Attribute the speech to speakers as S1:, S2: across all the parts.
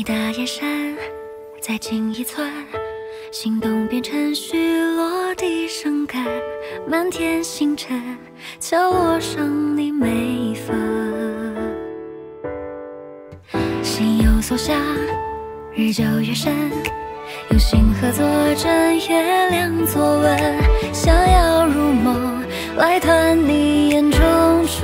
S1: 你的眼神再近一寸，心动变成虚落地生根，满天星辰敲落上你每一分。心有所向，日就越深，用心合作枕月亮作吻，想要入梦来探你眼中春。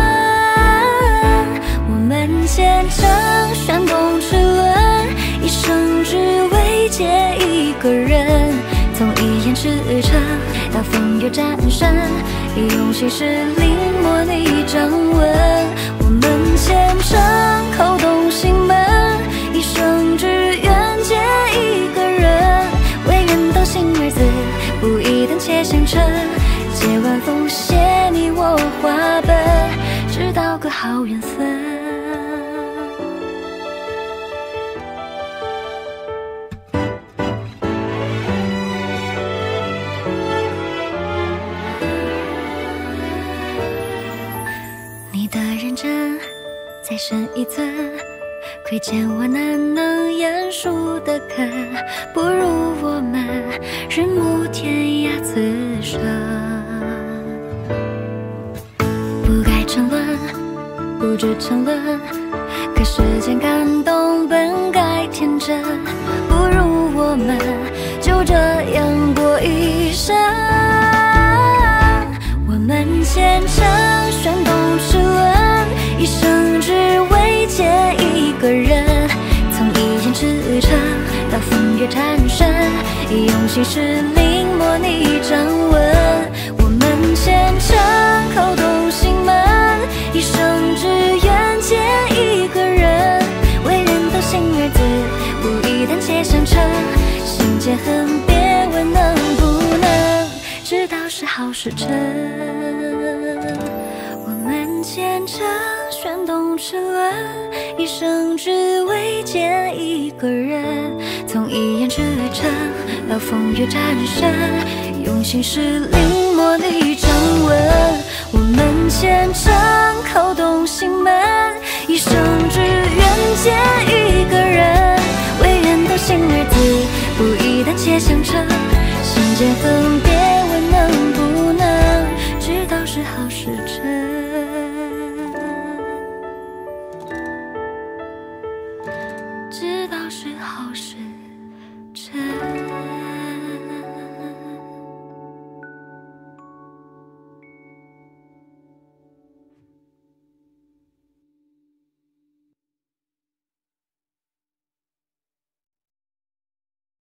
S1: 我们虔诚旋动齿轮，一生只为见一个人，从一眼赤诚到风月战胜，用心事临摹你掌纹。我们虔诚扣动心门，一生只愿见一个人，唯愿到心儿子，不一等且相称，借晚风写你我话本，直到个好缘分。你的认真再深一寸，亏欠我难能言述的肯，不如我们日暮天涯此生。不该沉沦，不知沉沦，可世间感动本该天真，不如我们就这样过一生。我们虔诚旋动齿轮，一生只为见一个人，从一眼赤诚到风月战胜，用心事临摹你掌纹。我们虔诚扣动心门，一生只愿见一个人，唯愿到心儿子，不一旦且相称，心间恨别问能不能，直到是好时辰。我们虔诚旋动齿轮，一生只为见一个人，从一眼赤诚到风月战胜，用心事临摹你掌纹。我们虔诚扣动心门，一生只愿见一个人，唯愿到心儿子，不一旦且相称，心间恨别问能不能，直到是好时辰。直到是好时